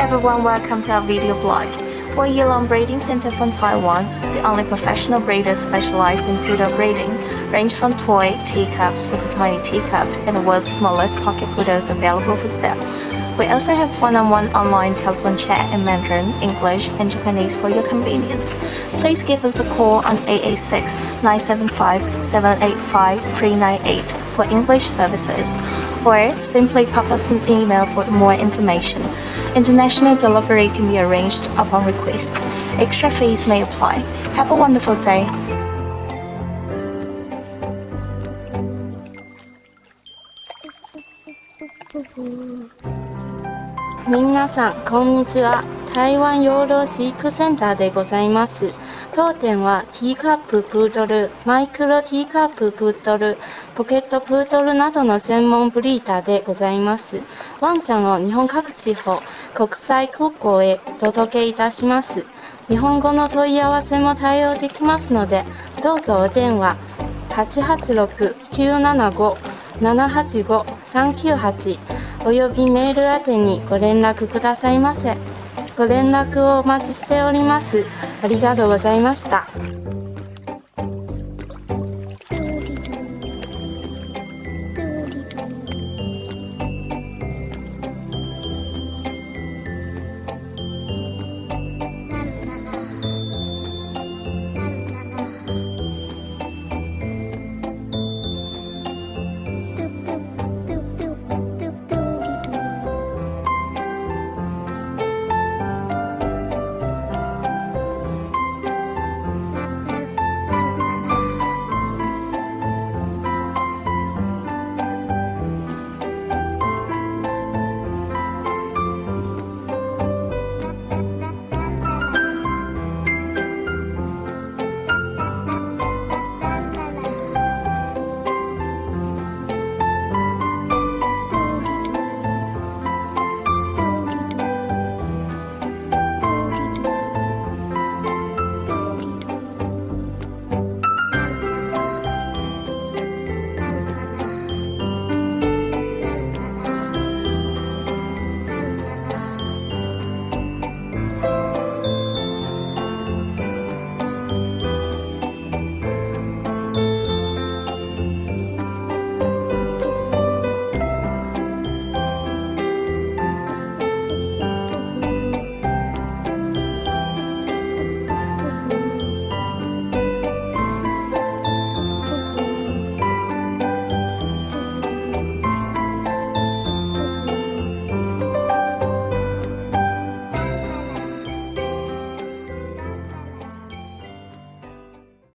everyone, welcome to our video blog. We're Yulong Breeding Center from Taiwan, the only professional breeder specialized in poodle breeding, range from toy, teacup, super tiny teacup, and the world's smallest pocket poodles available for sale. We also have one-on-one online telephone chat in Mandarin, English, and Japanese for your convenience. Please give us a call on 886-975-785-398 for English services, or simply pop us an email for more information. International delivery can be arranged upon request. Extra fees may apply. Have a wonderful day. 皆さんこんにちは。台湾養老飼育センターでございます。当店はティーカッププードル、マイクロティーカッププードル、ポケットプードルなどの専門ブリーダーでございます。ワンちゃんを日本各地方、国際空港へお届けいたします。日本語の問い合わせも対応できますので、どうぞお電話 886-975-785-398 およびメール宛てにご連絡くださいませ。ご連絡をお待ちしております。ありがとうございました。